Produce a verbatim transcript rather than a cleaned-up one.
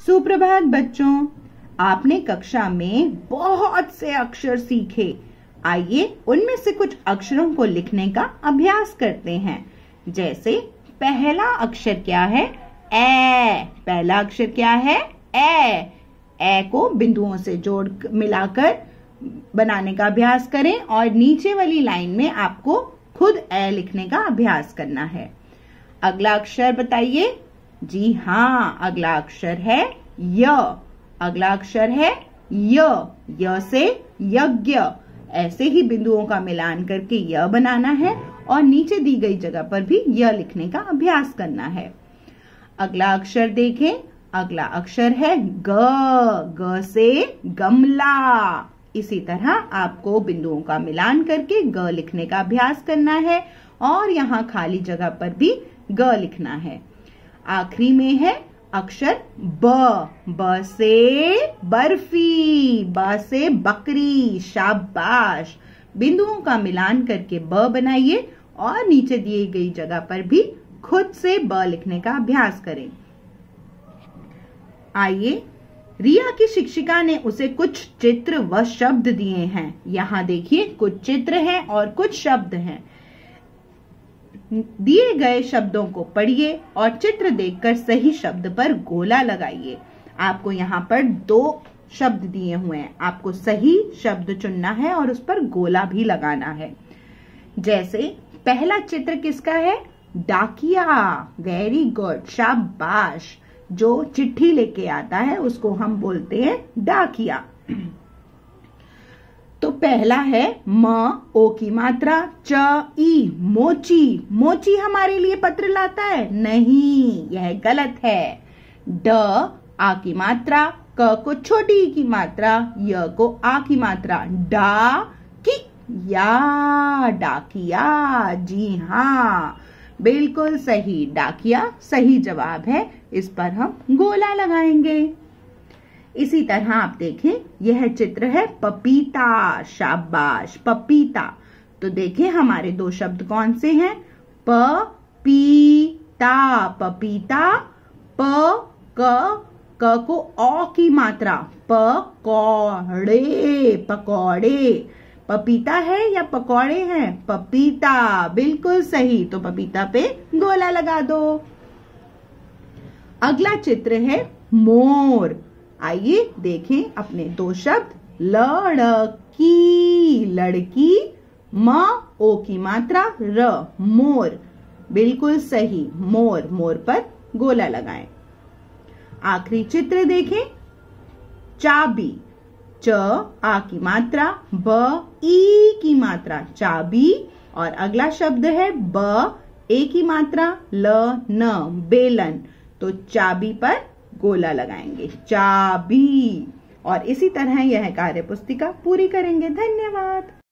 सुप्रभात बच्चों, आपने कक्षा में बहुत से अक्षर सीखे। आइए उनमें से कुछ अक्षरों को लिखने का अभ्यास करते हैं। जैसे पहला अक्षर क्या है? ए। पहला अक्षर क्या है? ए। ए को बिंदुओं से जोड़ मिलाकर बनाने का अभ्यास करें और नीचे वाली लाइन में आपको खुद ए लिखने का अभ्यास करना है। अगला अक्षर बताइए। जी हाँ, अगला अक्षर है य। अगला अक्षर है य। य से यज्ञ। ऐसे ही बिंदुओं का मिलान करके य बनाना है और नीचे दी गई जगह पर भी य लिखने का अभ्यास करना है। अगला अक्षर देखें। अगला अक्षर है ग। ग से गमला। इसी तरह आपको बिंदुओं का मिलान करके ग लिखने का अभ्यास करना है और यहाँ खाली जगह पर भी ग लिखना है। आखिरी में है अक्षर ब। ब से बर्फी। ब से बकरी। शाबाश। बिंदुओं का मिलान करके ब बनाइए और नीचे दी गई जगह पर भी खुद से ब लिखने का अभ्यास करें। आइए, रिया की शिक्षिका ने उसे कुछ चित्र व शब्द दिए हैं। यहाँ देखिए, कुछ चित्र हैं और कुछ शब्द हैं। दिए गए शब्दों को पढ़िए और चित्र देखकर सही शब्द पर गोला लगाइए। आपको यहाँ पर दो शब्द दिए हुए हैं, आपको सही शब्द चुनना है और उस पर गोला भी लगाना है। जैसे पहला चित्र किसका है? डाकिया। वेरी गुड, शाबाश। जो चिट्ठी लेके आता है उसको हम बोलते हैं डाकिया। तो पहला है म। ओ की मात्रा च ई। मोची। मोची हमारे लिए पत्र लाता है? नहीं, यह गलत है। ड। आ की मात्रा। क को छोटी ई की मात्रा। य को आ की मात्रा। डा की या। डाकिया। जी हाँ, बिल्कुल सही। डाकिया सही जवाब है। इस पर हम गोला लगाएंगे। इसी तरह आप देखें, यह चित्र है पपीता। शाबाश, पपीता। तो देखें हमारे दो शब्द कौन से हैं? प पी ता। पपीता। प क क को औ की मात्रा। पकौड़े। पकौड़े। पपीता है या पकौड़े हैं? पपीता। बिल्कुल सही। तो पपीता पे गोला लगा दो। अगला चित्र है मोर। आइए देखें अपने दो शब्द। लड़की। लड़की। म ओ की मात्रा र। मोर। बिल्कुल सही। मोर। मोर पर गोला लगाएं। आखिरी चित्र देखें। चाबी। च आ की मात्रा। ब ई की मात्रा। चाबी। और अगला शब्द है ब ए की मात्रा। ल न। बेलन। तो चाबी पर गोला लगाएंगे। चाबी। और इसी तरह यह कार्य पुस्तिका पूरी करेंगे। धन्यवाद।